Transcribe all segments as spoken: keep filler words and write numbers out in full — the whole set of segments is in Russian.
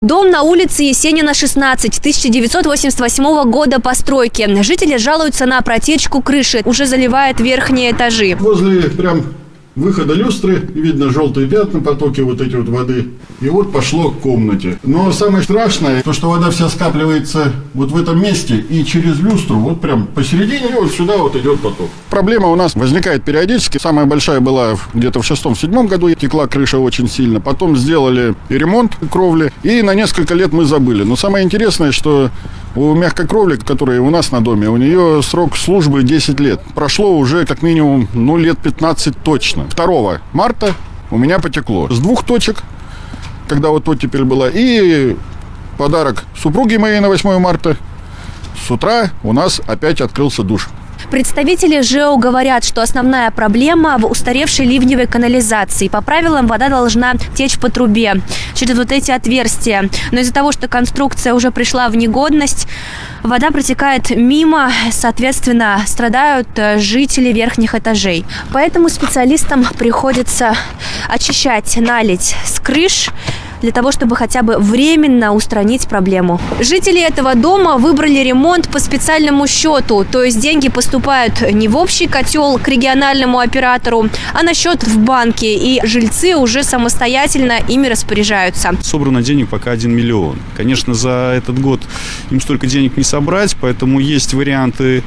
Дом на улице Есенина, шестнадцать, тысяча девятьсот восемьдесят восьмого года постройки. Жители жалуются на протечку крыши, уже заливает верхние этажи. Возле прям выхода люстры видно желтые пятна, потоки вот эти вот воды. И вот пошло к комнате. Но самое страшное, то, что вода вся скапливается вот в этом месте и через люстру, вот прям посередине, вот сюда вот идет поток. Проблема у нас возникает периодически. Самая большая была где-то в шестом-седьмом году, текла крыша очень сильно. Потом сделали ремонт кровли, и на несколько лет мы забыли. Но самое интересное, что у мягкой кровли, которая у нас на доме, у нее срок службы десять лет. Прошло уже как минимум, ну, лет пятнадцать точно. второго марта у меня потекло. С двух точек, когда вот оттепель была, и подарок супруге моей на восьмое марта. С утра у нас опять открылся душ. Представители ЖЭО говорят, что основная проблема в устаревшей ливневой канализации. По правилам вода должна течь по трубе через вот эти отверстия. Но из-за того, что конструкция уже пришла в негодность, вода протекает мимо, соответственно, страдают жители верхних этажей. Поэтому специалистам приходится очищать наледь с крыш, для того, чтобы хотя бы временно устранить проблему. Жители этого дома выбрали ремонт по специальному счету, то есть деньги поступают не в общий котел к региональному оператору, а на счет в банке, и жильцы уже самостоятельно ими распоряжаются. Собрано денег пока один миллион. Конечно, за этот год им столько денег не собрать, поэтому есть варианты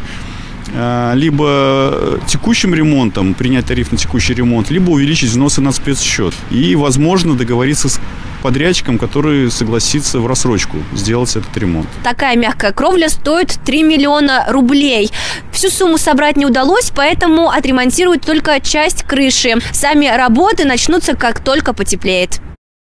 либо текущим ремонтом, принять тариф на текущий ремонт, либо увеличить взносы на спецсчет. И, возможно, договориться с подрядчиком, который согласится в рассрочку сделать этот ремонт. Такая мягкая кровля стоит три миллиона рублей. Всю сумму собрать не удалось, поэтому отремонтируют только часть крыши. Сами работы начнутся, как только потеплеет.